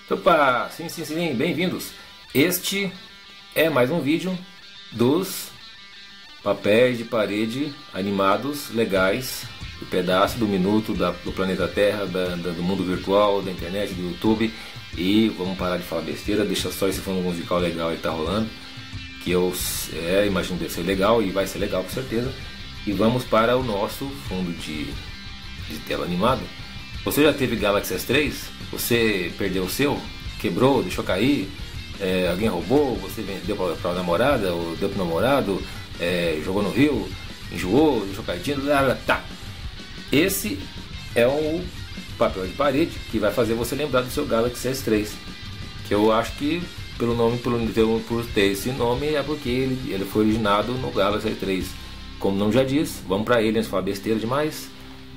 Opa, sim, bem-vindos. Este é mais um vídeo dos papéis de parede animados legais, do pedaço do minuto do planeta Terra, do mundo virtual, da internet, do YouTube. E vamos parar de falar besteira, deixa só esse fundo musical legal aí tá rolando, que eu imagino que deve ser legal e vai ser legal com certeza. E vamos para o nosso fundo de tela animado. Você já teve Galaxy S3? Você perdeu o seu? Quebrou? Deixou cair? Alguém roubou? Você vendeu para a namorada? Ou deu para o namorado? Jogou no rio? Enjoou? Deixou cair? Tá. Esse é o papel de parede que vai fazer você lembrar do seu Galaxy S3. Que eu acho que pelo por ter esse nome é porque ele foi originado no Galaxy S3. Como o nome já diz, vamos para ele antes de falar besteira demais.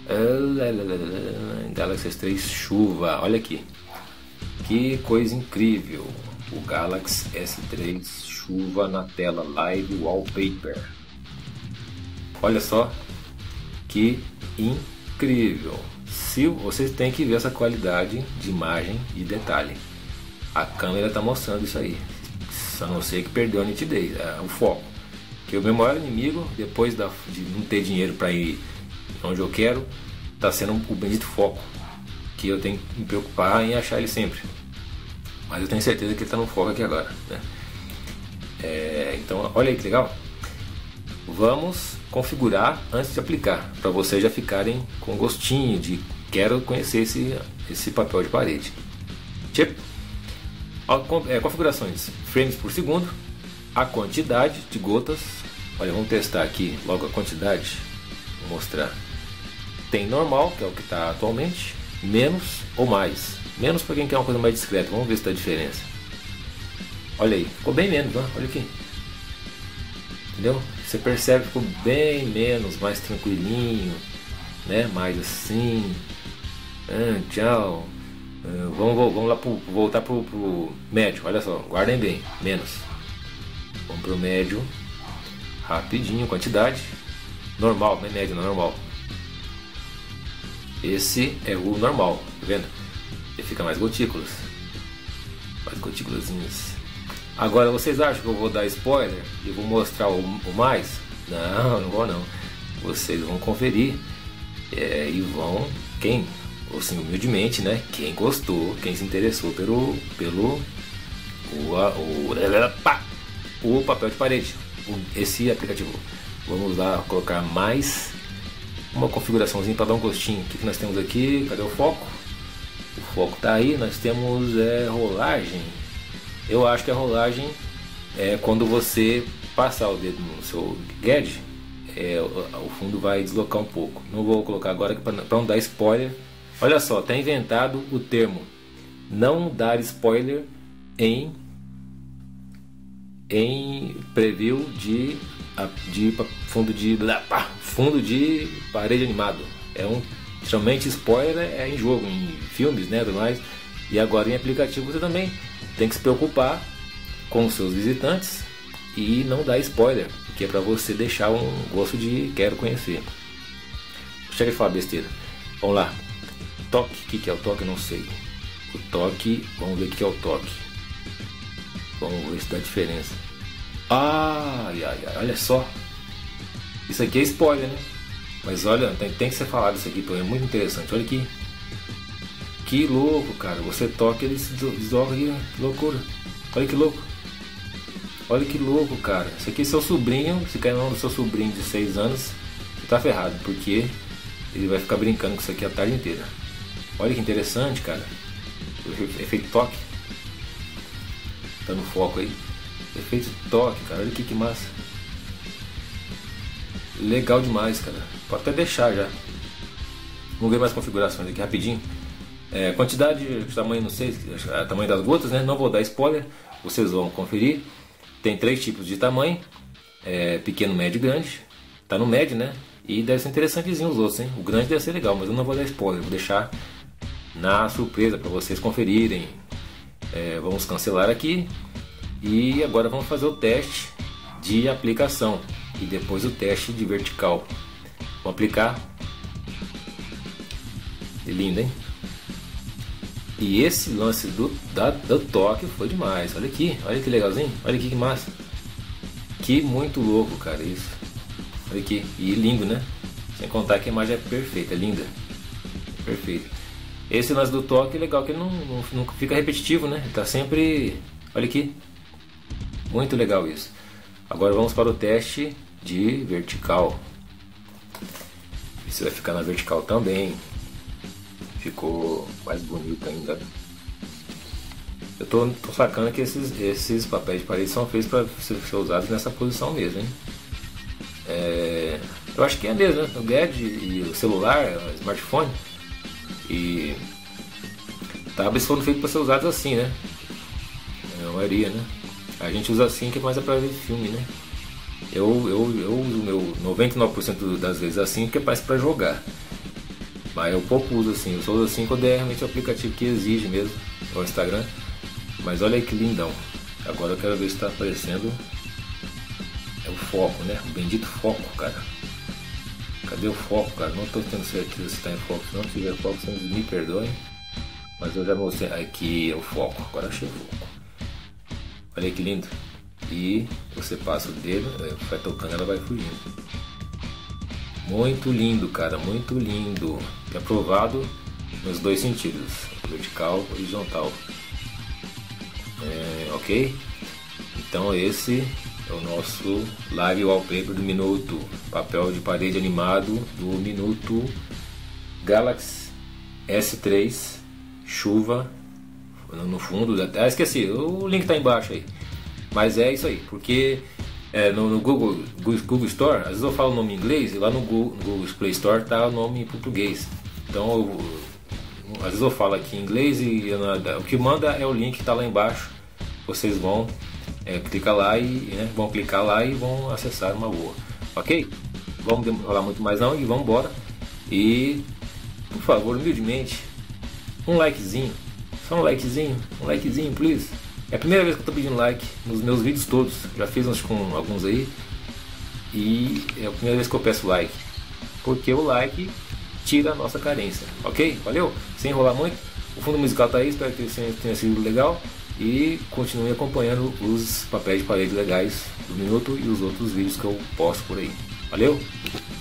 Galaxy S3 chuva, olha aqui, que coisa incrível, o Galaxy S3 chuva na tela Live Wallpaper, olha só que incrível. Se vocês têm que ver essa qualidade de imagem e detalhe, a câmera está mostrando isso aí, só não sei que perdeu a nitidez, o foco, que o meu maior inimigo depois de não ter dinheiro para ir onde eu quero, está sendo o bendito foco, que eu tenho que me preocupar em achar ele sempre, mas eu tenho certeza que ele está no foco aqui agora, né? Então olha aí que legal. Vamos configurar antes de aplicar, para vocês já ficarem com gostinho de quero conhecer esse papel de parede. Configurações: frames por segundo, a quantidade de gotas. Olha, vamos testar aqui logo a quantidade. Vou mostrar. Tem normal, que é o que está atualmente, menos ou mais. Menos para quem quer uma coisa mais discreta. Vamos ver se está a diferença. Olha aí, ficou bem menos, ó. Olha aqui. Entendeu? Você percebe que ficou bem menos, mais tranquilinho, né? Mais assim. Tchau. Vamos lá voltar pro médio. Olha só, guardem bem. Menos. Vamos pro médio. Rapidinho, quantidade. Normal, não é médio, não é normal. Esse é o normal, tá vendo? Ele fica mais gotículas. Mais gotículazinhas. Agora vocês acham que eu vou dar spoiler e vou mostrar o mais? Não vou não. Vocês vão conferir e vão, assim, humildemente, né? Quem gostou, quem se interessou pelo papel de parede, esse aplicativo. Vamos lá colocar mais uma configuraçãozinha para dar um gostinho. O que nós temos aqui? Cadê o foco? O foco está aí. Nós temos rolagem. Eu acho que a rolagem é quando você passar o dedo no seu gadget, o fundo vai deslocar um pouco. Não vou colocar agora para não dar spoiler. Olha só, está inventado o termo não dar spoiler em preview de fundo de parede animado. Geralmente spoiler é em jogo, em filmes, né, tudo mais. E agora em aplicativo você também tem que se preocupar com os seus visitantes e não dar spoiler, porque é para você deixar um gosto de quero conhecer. Chega de falar besteira. Vamos lá. Toque, o que é o toque? Eu não sei. O toque, vamos ver o que é o toque. Vamos ver se dá diferença. Olha só. Isso aqui é spoiler, né? Mas olha, tem que ser falado isso aqui, é muito interessante. Olha aqui. Que louco, cara. Você toca e ele se desdobra aqui. Que loucura. Olha que louco. Olha que louco, cara. Isso aqui é seu sobrinho. Se cair no nome do seu sobrinho de 6 anos, você tá ferrado, porque ele vai ficar brincando com isso aqui a tarde inteira. Olha que interessante, cara. O efeito toque. Tá no foco aí. Efeito toque, cara. Olha que massa. Legal demais, cara. Pode até deixar já. Vamos ver mais configurações aqui rapidinho. Quantidade, tamanho, não sei, tamanho das gotas, né? Não vou dar spoiler. Vocês vão conferir. Tem 3 tipos de tamanho. Pequeno, médio e grande. Tá no médio, né? E deve ser interessantezinho os outros, hein? O grande deve ser legal, mas eu não vou dar spoiler. Vou deixar na surpresa para vocês conferirem. Vamos cancelar aqui. E agora vamos fazer o teste de aplicação e depois o teste de vertical. Vou aplicar. Que lindo, hein? E esse lance do toque foi demais. Olha aqui, olha que legalzinho, olha aqui que massa. Que muito louco, cara, isso. Olha aqui, e lindo, né? Sem contar que a imagem é perfeita, é linda. Perfeito. Esse lance do toque é legal, que ele não fica repetitivo, né? Ele tá sempre... Olha aqui. Muito legal isso. Agora vamos para o teste de vertical. Isso vai ficar na vertical também. Ficou mais bonito ainda. Eu tô sacando que esses papéis de parede são feitos para ser usados nessa posição mesmo, hein? Eu acho que é mesmo, né? O gadget e o celular, o smartphone e tablets foram feitos para ser usados assim, né? A maioria, né? A gente usa assim que mais é para ver filme, né? Eu uso meu 99% das vezes assim que é mais para jogar. Mas eu pouco uso assim, eu só uso assim quando é realmente o aplicativo que exige mesmo, o Instagram. Mas olha aí que lindão. Agora eu quero ver se está aparecendo o foco, né? O bendito foco, cara. Cadê o foco, cara? Não estou tendo certeza se está em foco. Se não tiver foco, vocês me perdoem. Mas eu já mostrei. Aqui é o foco. Agora achei o foco. Olha aí que lindo. E você passa o dedo, vai tocando, ela vai fugindo. Muito lindo, cara. Muito lindo. É aprovado nos dois sentidos. Vertical e horizontal. Ok? Então esse é o nosso live wallpaper do minuto, papel de parede animado do minuto Galaxy S3 chuva no fundo. Esqueci, o link tá embaixo aí, mas é isso aí, porque no Google Store, às vezes eu falo o nome em inglês e lá no Google Play Store tá o nome em português, então às vezes eu falo aqui em inglês e o que manda é o link que tá lá embaixo. Vocês vão clicar lá e vão clicar lá e vão acessar uma boa, ok? Vamos demorar muito mais não e vamos embora. E por favor, humildemente, um likezinho, só um likezinho, please. É a primeira vez que eu estou pedindo like nos meus vídeos todos, já fiz uns com alguns aí e é a primeira vez que eu peço like, porque o like tira a nossa carência, ok? Valeu? Sem enrolar muito, o fundo musical tá aí, espero que tenha sido legal. E continue acompanhando os papéis de parede legais do minuto e os outros vídeos que eu posto por aí. Valeu!